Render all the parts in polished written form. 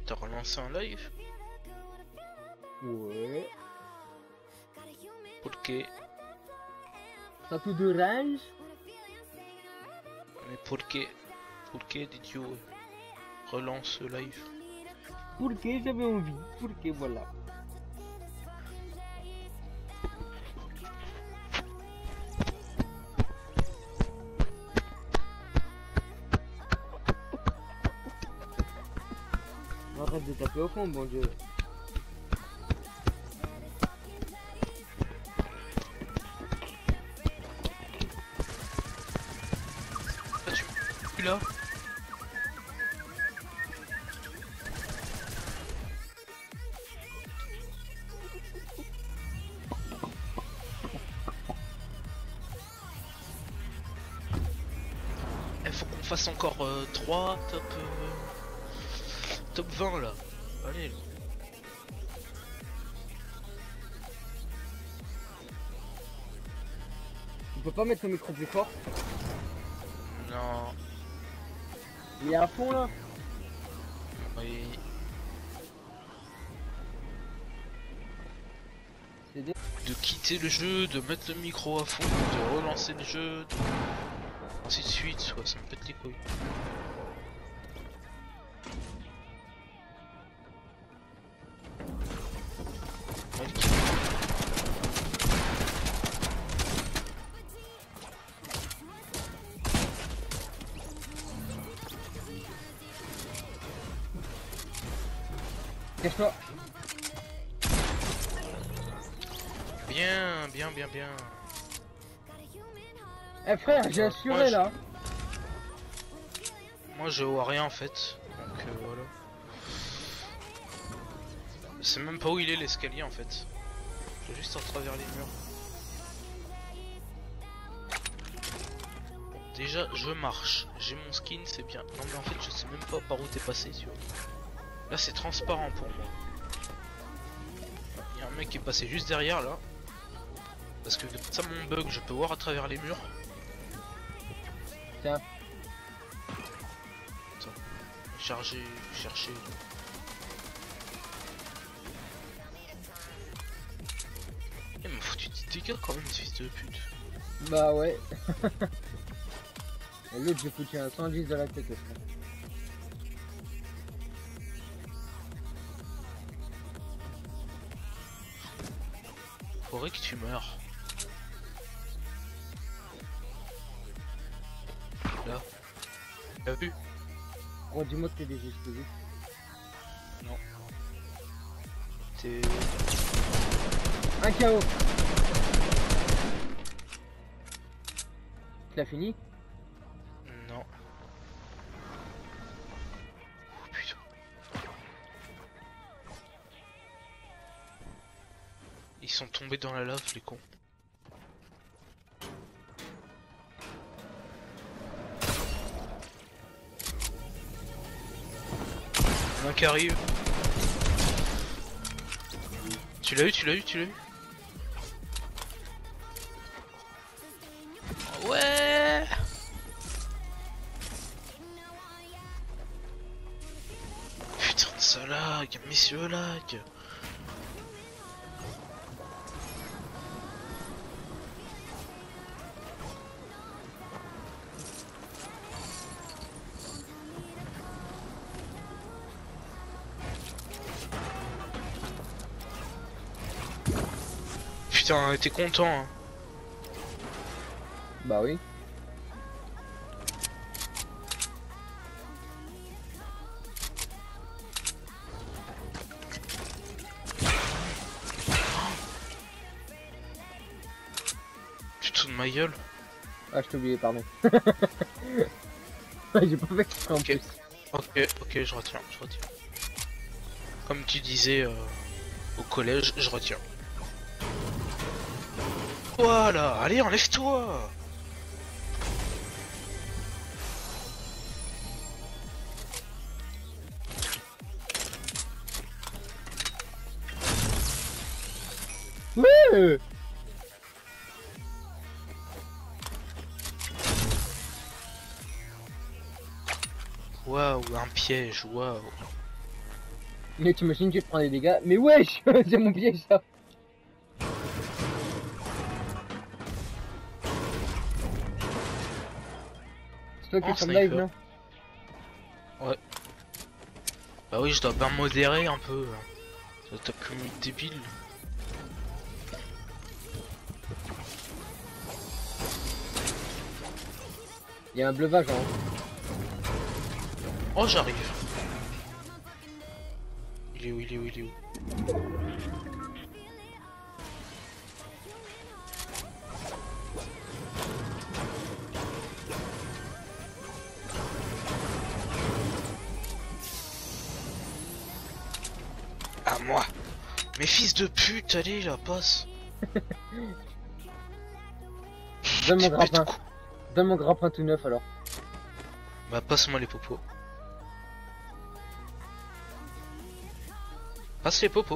T'as relancé un live? Ouais. Pourquoi? Ça tout de range. Mais pourquoi? Pourquoi did-you relance ce live? Pour que j'avais envie. Pour que voilà. Arrête de taper au fond, bon Dieu. Ah, tu là? Il faut qu'on fasse encore 3 top 20 là. Allez. Tu peux pas mettre le micro plus fort? Non. Il est à fond là. Oui. De quitter le jeu, de mettre le micro à fond, de relancer le jeu, ainsi de suite, soit ça me pète les couilles. Cache-toi. Bien, bien, bien, bien. Eh frère, j'ai assuré là. Moi je vois rien en fait, donc voilà. Je sais même pas où il est l'escalier en fait. Je vais juste en travers les murs. Bon, déjà je marche, j'ai mon skin, c'est bien. Non mais en fait je sais même pas par où t'es passé, tu vois. Là c'est transparent pour moi. Il y a un mec qui est passé juste derrière là. Parce que ça mon bug, je peux voir à travers les murs. Tiens. Attends, chercher. Il m'a foutu des dégâts quand même, ce fils de pute. Bah ouais. Et l'autre j'ai foutu un 110 de la tête frère. Faudrait que tu meurs. Là. T'as vu? Oh dis-moi que t'es des explosifs. Non. T'es... Un KO. Tu l'as fini? Non. Oh putain. Ils sont tombés dans la lave, les cons. Il y en a un qui arrive. Tu l'as eu, tu l'as eu, tu l'as eu. Ouais. Putain de ça lag, messieurs lag. Putain, t'es content hein. Bah oui. Tu te fous de ma gueule? Ah je t'ai oublié, pardon. J'ai pas fait exprès en plus. Ok, je retiens. Comme tu disais au collège, je retiens. Voilà, allez, enlève-toi. Ouais. Waouh, un piège, waouh. Mais t'imagines que je prends des dégâts. Mais wesh, c'est mon piège ça. C'est toi qui es sur le live, sniper. non? Ouais. Bah oui, je dois bien modérer un peu. Ça tape comme une débile. Il y a un bleuvage hein. Oh, j'arrive. Il est où, il est où, il est où? À moi. Mais fils de pute, allez, la passe. Donne mon Tu pètes grappin. quoi? Donne mon grappin tout neuf alors. Bah, passe-moi les popos. Passe les popos.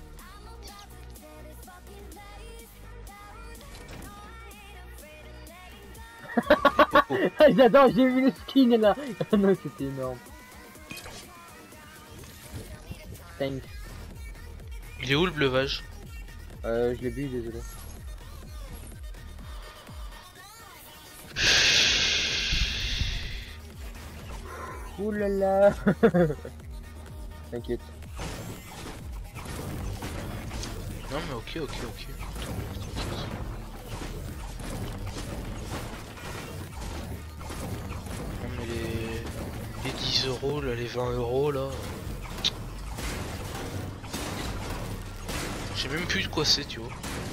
J'adore, j'ai vu le skin là. Non, c'était énorme. Thanks. Il est où le bleuvage? Je l'ai bu, désolé. Ouh là là. T'inquiète. Non mais ok. Non mais les 10 euros là, les 20 euros là. J'ai même plus de quoi c'est, tu vois.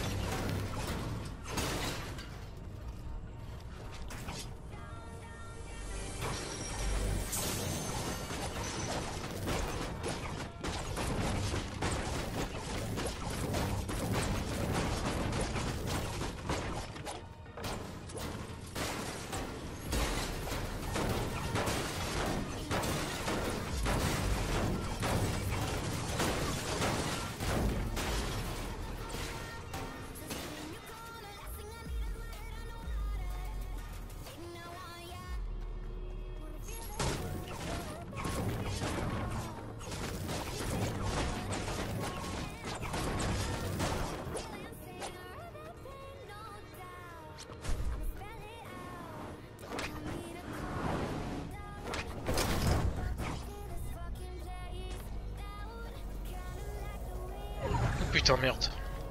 Putain merde.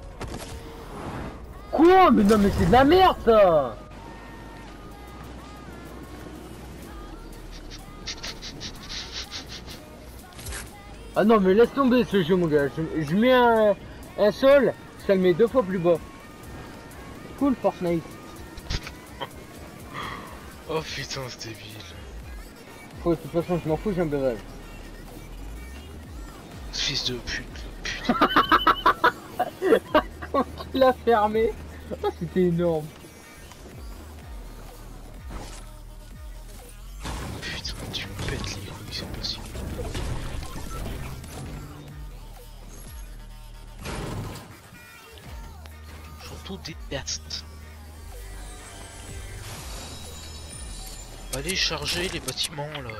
Quoi? Mais non, mais c'est de la merde ça. Ah non, mais laisse tomber ce jeu, mon gars. Je mets un sol, ça le met 2 fois plus bas. Cool, Fortnite. Oh putain c'est débile. Oh, de toute façon, je m'en fous, j'ai un beurre. Fils de pute. Putain. Quand il a fermé. Oh, c'était énorme. Putain, tu me pètes les couilles, c'est possible. Surtout des tests. Allez charger les bâtiments là.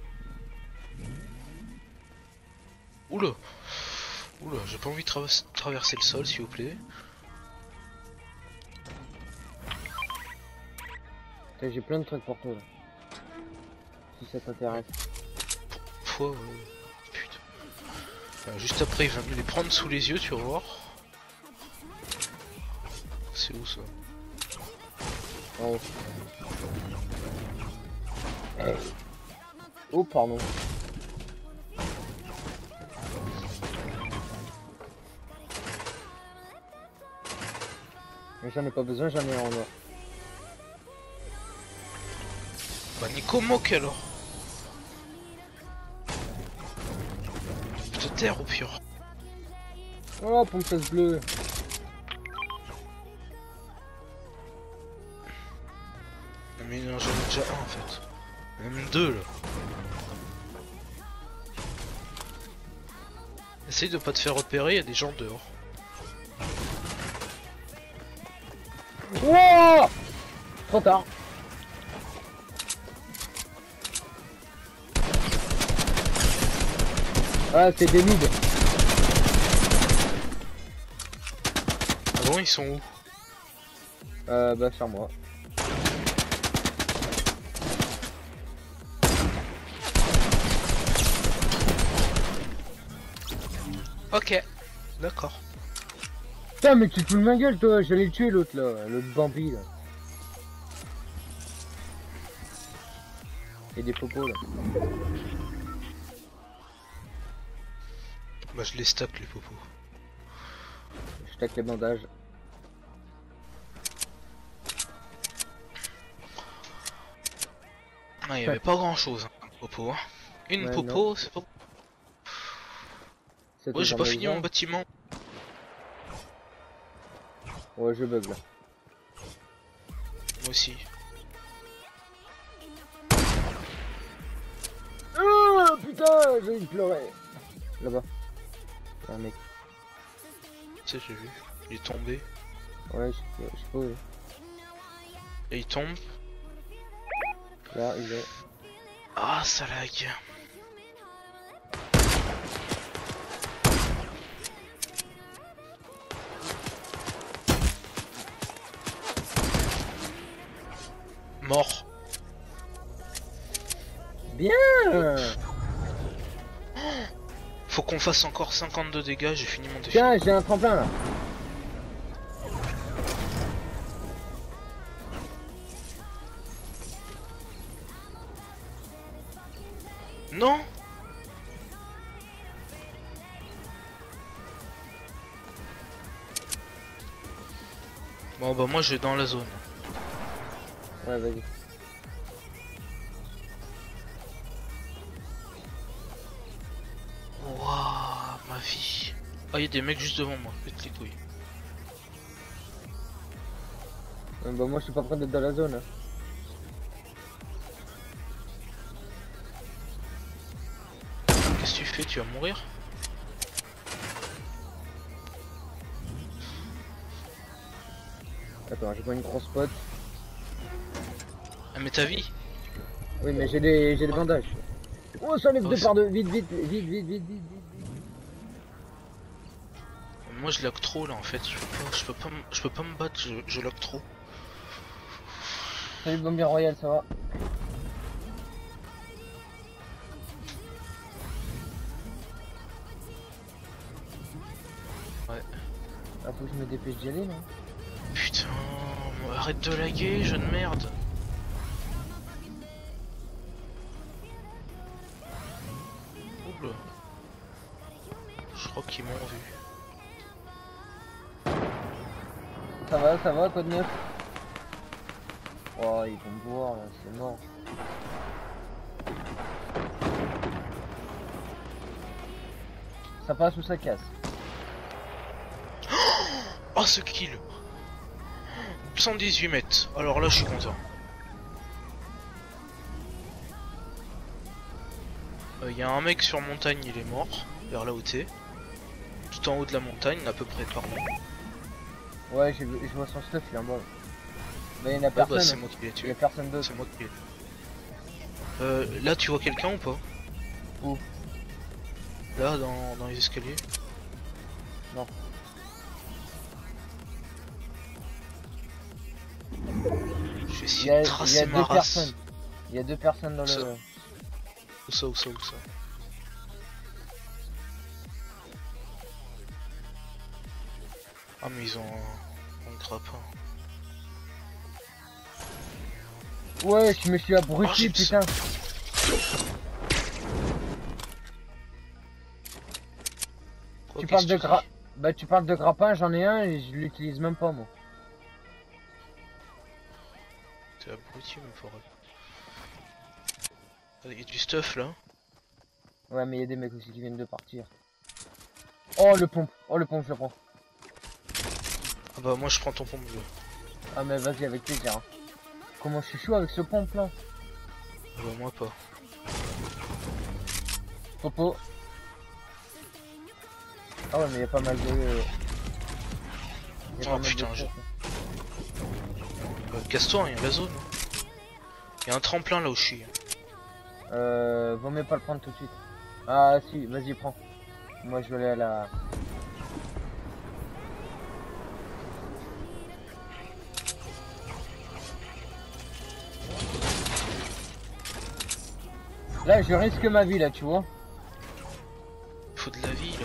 Oula. Oula, j'ai pas envie de traverser le sol s'il vous plaît. J'ai plein de trucs pour toi là. Si ça t'intéresse. Fois, ouais. Putain. Juste après, il va me les prendre sous les yeux, tu vas voir. C'est où ça? Oh. Hey. Oh, pardon. Mais j'en ai pas besoin, j'en ai en or. Bah Nico moque alors. Je te terre au pire. Oh, pompeuse bleue. Non mais non, j'en ai déjà un en fait. Même deux là. Essaye de pas te faire repérer, il y a des gens dehors. Wouah! Trop tard. Ah, c'est des mids. Ah bon, ils sont où? Bah sur moi. Ok, d'accord. Putain, mais tu te fous de ma gueule, toi. J'allais le tuer, l'autre, là. L'autre Bambi, là. Et des popos, là. Bah je les stack les popos. Je tac les bandages. Ah, il y avait pas grand chose, hein, popo. Hein. Une Ouais, popo, c'est pas... C'est Ouais, j'ai tout pas en fini maison. mon bâtiment. Ouais, je bug, là. Moi aussi. Oh putain, j'ai envie de pleurer. Là-bas. Un mec. Tu sais, j'ai vu. Il est tombé. Ouais, je sais pas où il est. Et il tombe. Là, il est. Ah, ça lag. Mort. Bien. Faut qu'on fasse encore 52 dégâts, j'ai fini mon défi. Tiens, j'ai un tremplin, là. Non. Bon bah moi je vais dans la zone. Ouais, vas-y. Waouh, ma vie. Ah, il y a des mecs juste devant moi, pète les couilles. Bah moi je suis pas prêt d'être dans la zone. Hein. Qu'est-ce que tu fais? Tu vas mourir? Attends, j'ai pas une grosse pote. Ah mais ta vie? Oui, mais j'ai des bandages. Oh, ça lève Oh, deux c'est- par deux. Vite, vite, vite, vite, vite, vite, vite. Moi je lag trop là en fait, je peux pas me battre, je lag trop. Salut Bombier Royal, ça va? Ouais. Ah, faut que je me dépêche d'y aller, là. Putain, arrête de laguer, jeune merde. Oula. Je crois qu'ils m'ont vu. Ça va, quoi de neuf? Oh, ils vont me voir, là, c'est mort. Ça passe ou ça casse? Oh ce kill! 118 mètres, alors là je suis content. Il y a un mec sur montagne, il est mort, vers là où t'es. Tout en haut de la montagne, à peu près par là. Ouais, je vois son stuff, il est en bas. Mais il y en a Ouais, bah, c'est personne. moi qui l'ai Il y tué. a personne d'autre. C'est moi qui l'ai. Là tu vois quelqu'un ou pas? Où? Là dans les escaliers? Non. Je vais Il essayer y a, de il y tracer a ma deux race. personnes. Il y a deux personnes dans Ça. le... Où ça, où ça, où ça? Ah mais ils ont un grappin. Ouais, je me suis Oh, abruti, j'ai putain. Quoi, Tu qu'est-ce parles de que dis? Bah tu parles de grappin, j'en ai un et je l'utilise même pas moi. T'es abruti mon forêt. Il y a du stuff là. Ouais mais il y a des mecs aussi qui viennent de partir. Oh le pompe je le prends. Ah bah moi je prends ton pompe bleu. Ah mais vas-y avec plaisir. Hein. Comment je suis chaud avec ce pompe là. Ah bah moi pas. Popo. Ah ouais mais il y a pas mal de... Oh putain, casse-toi, il y a la zone. Il y a un tremplin là où je suis. Vaut mieux pas le prendre tout de suite. Ah si, vas-y prends. Moi je vais aller à la... Là je risque ma vie là, tu vois. Faut de la vie là.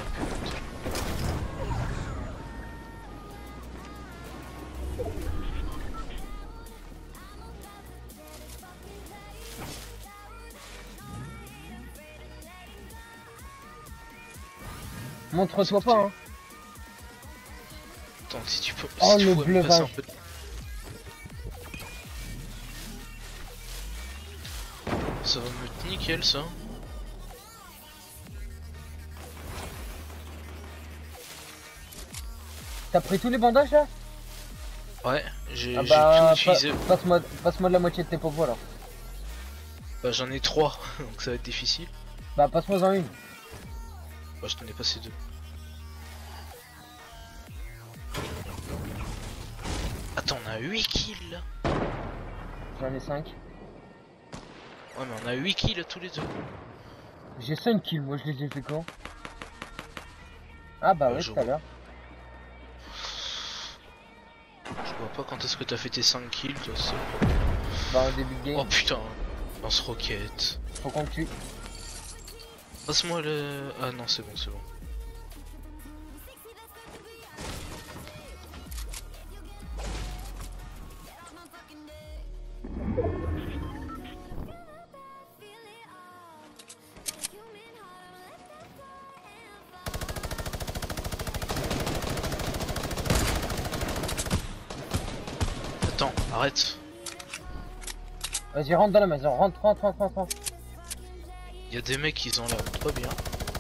Montre-toi pas hein. Attends, si tu peux. Oh, si le tu pouvais me passer un bleuvage. peu de- Ça va me mettre nickel ça. T'as pris tous les bandages là? Ouais, j'ai Ah tout bah utilisé. passe-moi de la moitié de tes popos alors. Bah j'en ai 3, donc ça va être difficile. Bah passe-moi en une. Bah je t'en ai passé 2. Attends, on a 8 kills là. J'en ai 5. Ouais mais on a 8 kills tous les deux. J'ai 5 kills, moi je les ai fait quand? Ah bah ouais, je tout à vois. l'heure. Je vois pas quand est-ce que t'as fait tes 5 kills toi seul. Bah au début de game, Oh putain, lance-roquette. faut qu'on le tue. Passe-moi le... Ah non c'est bon, c'est bon. Attends, arrête. Vas-y rentre dans la maison, rentre. Il y a des mecs ils ont l'air pas bien.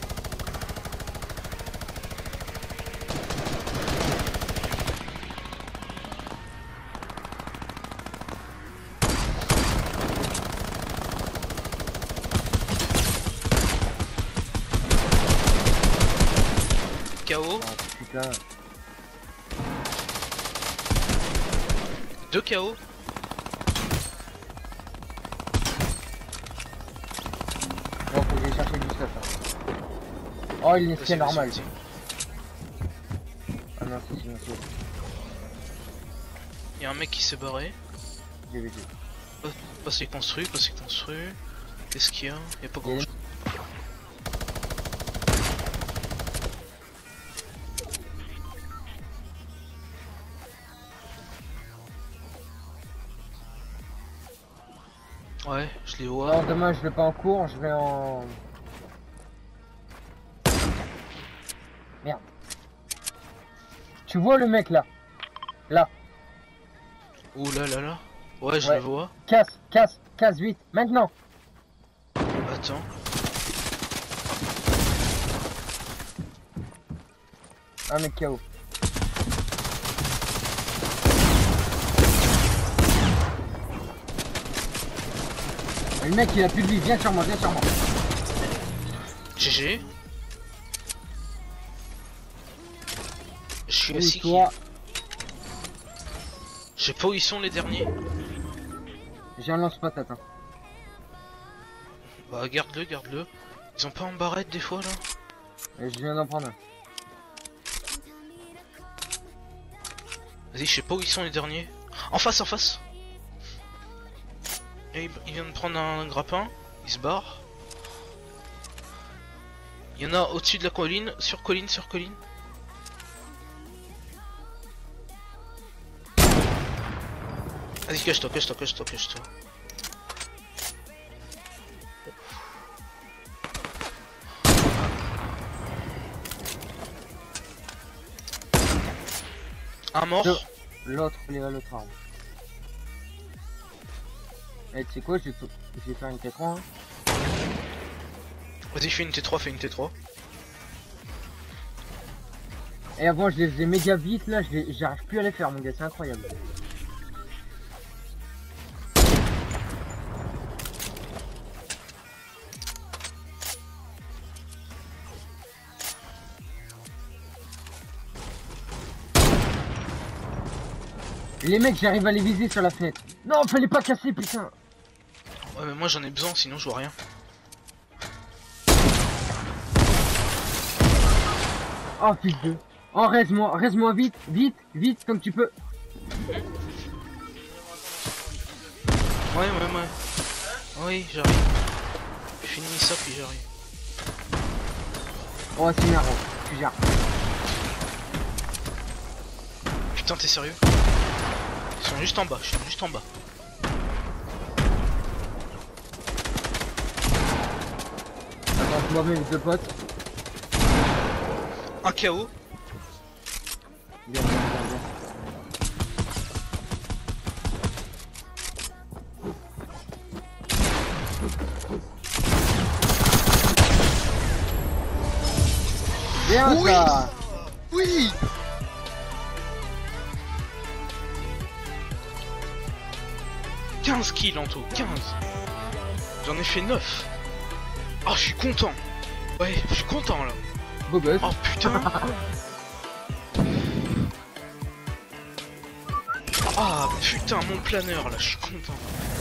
KO, Ah putain. 2 KO. Bon, faut que j'aille chercher du stuff. Hein. Oh, il est Vas-y, fait vas-y, normal. vas-y. Ah non, c'est sinon c'est. Il y a un mec qui s'est barré. J'ai vu. Pas c'est construit, pas c'est construit. Qu'est-ce qu'il y a? Il y a pas grand chose. Ouais, je les vois. Non, demain je vais pas en cours, je vais en... Merde. Tu vois le mec là? Là. Ouh là là là. Ouais, je Ouais. le vois. Casse vite, maintenant. Attends. Un mec KO. Le mec il a plus de vie, viens sur moi. GG. Je suis à Oui, 6 toi, kills. Je sais pas où ils sont les derniers. j'ai un lance-patate. Hein. Bah garde-le, garde-le. Ils ont pas en barrette des fois là? Et je viens d'en prendre un. Vas-y, je sais pas où ils sont les derniers. En face, en face. Et il vient de prendre un grappin. Il se barre. Il y en a au-dessus de la colline, sur colline. Vas-y, cache-toi. Un mort. L'autre, il est à l'autre arme. Et tu sais quoi, je vais faire une T3. Hein. Vas-y, fais une T3, Et avant, je les faisais méga vite, là, j'arrive plus à les faire, mon gars, c'est incroyable. Les mecs, j'arrive à les viser sur la fenêtre. Non, fallait pas casser, putain. Ouais, mais moi j'en ai besoin, sinon je vois rien. Oh fils de. Oh reste-moi vite, vite, vite comme tu peux. Ouais. Oui, j'arrive. Je finis ça puis j'arrive. Oh c'est marrant, tu gères. Putain, t'es sérieux? Ils sont juste en bas, je suis juste en bas. Attends, moi-même deux potes. Un KO. Bien. Bien Oui. ça. Oui. « 15 kills en tout, 15. J'en ai fait 9. Oh, je suis content. Ouais, je suis content là. Beau gosse. Oh putain. Ah putain, mon planeur là, je suis content.